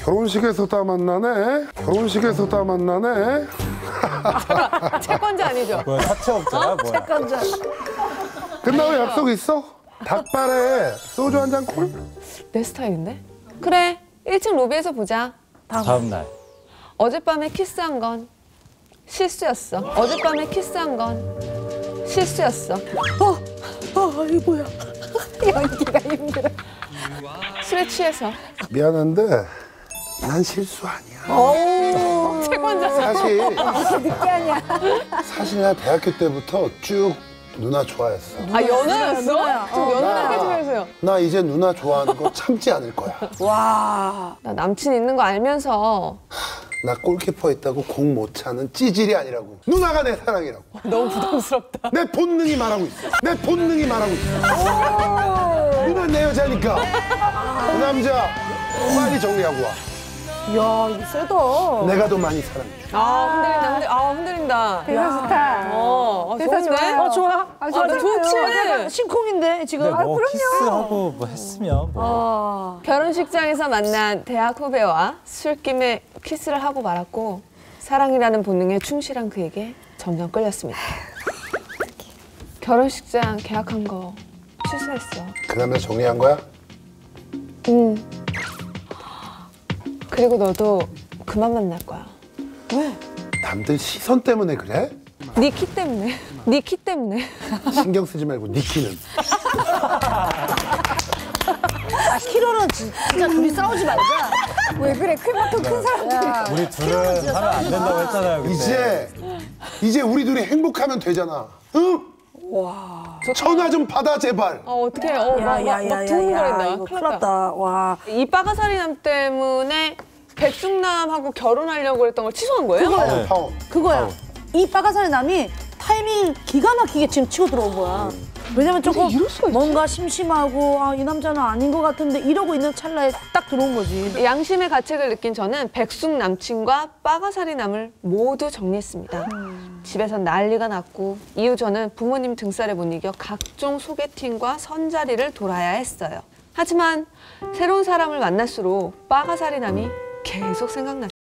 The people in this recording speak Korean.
결혼식에서 다 만나네. 결혼식에서 다 만나네. 채권자 아니죠? 뭐야, 사채업자야, 뭐야? 채권자. 끝나고 약속 있어? 닭발에 소주 한 잔 콜? 내 스타일인데? 그래, 1층 로비에서 보자. 다음 날. 어젯밤에 키스한 건 실수였어. 어젯밤에 키스한 건 실수였어. 이거 뭐야? 연기가 힘들어. 술에 취해서. 미안한데 난 실수 아니야. 채권자. 사실 늦게 하냐? 사실 나 대학교 때부터 쭉 누나 좋아했어. 아, 연하였어? 누나야. 좀 연하게 좀 해주세요. 나 이제 누나 좋아하는 거 참지 않을 거야. 와. 나 남친 있는 거 알면서 나 골키퍼 있다고 공 못 차는 찌질이 아니라고. 누나가 내 사랑이라고. 너무 부담스럽다. 내 본능이 말하고 있어. 내 본능이 말하고 있어. 누나 내 여자니까. 그 남자 빨리 정리하고 와. 이야, 이거 세다. 내가 더 많이 사랑해. 흔들린다. 대사 좋다. 좋은데? 좋아요. 좋아. 나 좋지. 심쿵인데, 지금. 근데 뭐 키스하고 뭐 했으면 뭐. 결혼식장에서 만난 대학 후배와 술김에 키스를 하고 말았고 사랑이라는 본능에 충실한 그에게 점점 끌렸습니다. 결혼식장 계약한 거 취소했어. 그 남자 정리한 거야? 응. 그리고 너도 그만 만날 거야. 남들 시선 때문에 그래? 네 키 때문에. 네 키 때문에. 신경 쓰지 말고 네 키는. 키로는 진짜 둘이 싸우지 말자. 왜 그래? 크만큼 큰 사람들이. 우리 둘은 하면 안 된다고 했잖아요, 그때. 이제 우리 둘이 행복하면 되잖아. 응? 전화 좀 받아 제발. 어떡해. 막 두근거린다. 이거 큰일 났다. 와. 이 빠가사리남 때문에 백숙남하고 결혼하려고 했던 걸 취소한 거예요? 네. 파워. 그거야. 이 빠가사리 남이 타이밍 기가 막히게 지금 치고 들어온 거야. 왜냐면 조금 뭔가 심심하고 이 남자는 아닌 것 같은데 이러고 있는 찰나에 딱 들어온 거지. 양심의 가책을 느낀 저는 백숙 남친과 빠가사리 남을 모두 정리했습니다. 집에선 난리가 났고 이후 저는 부모님 등살에 못 이겨 각종 소개팅과 선자리를 돌아야 했어요. 하지만 새로운 사람을 만날수록 빠가사리 남이 계속 생각났죠.